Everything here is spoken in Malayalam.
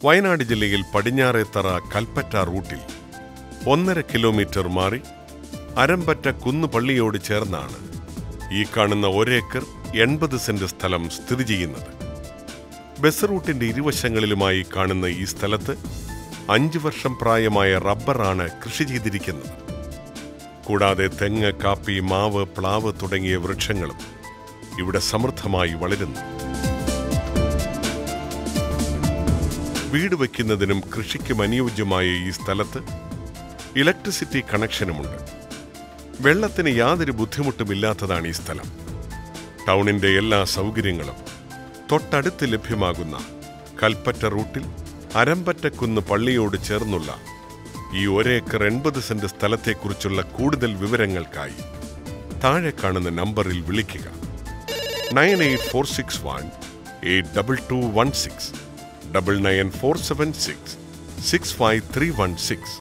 വയനാട് ജില്ലയിൽ പടിഞ്ഞാറേത്തറ കൽപ്പറ്റ റൂട്ടിൽ 1.5 കിലോമീറ്റർ മാറി അരമ്പറ്റ കുന്നുപള്ളിയോട് ചേർന്നാണ് ഈ കാണുന്ന 1 ഏക്കർ 80 സെന്റ് സ്ഥലം സ്ഥിതി ചെയ്യുന്നത്. ബസ് റൂട്ടിന്റെ ഇരുവശങ്ങളിലുമായി കാണുന്ന ഈ സ്ഥലത്ത് 5 വർഷം പ്രായമായ റബ്ബറാണ് കൃഷി ചെയ്തിരിക്കുന്നത്. കൂടാതെ തെങ്ങ്, കാപ്പി, മാവ്, പ്ലാവ് തുടങ്ങിയ വൃക്ഷങ്ങളും ഇവിടെ സമൃദ്ധമായി വളരുന്നു. വീട് വയ്ക്കുന്നതിനും കൃഷിക്കും അനുയോജ്യമായ ഈ സ്ഥലത്ത് ഇലക്ട്രിസിറ്റി കണക്ഷനുമുണ്ട്. വെള്ളത്തിന് യാതൊരു ബുദ്ധിമുട്ടുമില്ലാത്തതാണ് ഈ സ്ഥലം. ടൗണിന്റെ എല്ലാ സൗകര്യങ്ങളും തൊട്ടടുത്ത് ലഭ്യമാകുന്ന കൽപ്പറ്റ റൂട്ടിൽ അരമ്പറ്റക്കുന്ന് പള്ളിയോട് ചേർന്നുള്ള ഈ 1 ഏക്കർ 80 സെന്റ് സ്ഥലത്തെക്കുറിച്ചുള്ള കൂടുതൽ വിവരങ്ങൾക്കായി താഴെ കാണുന്ന നമ്പറിൽ വിളിക്കുക. 9846182216 99476 65316.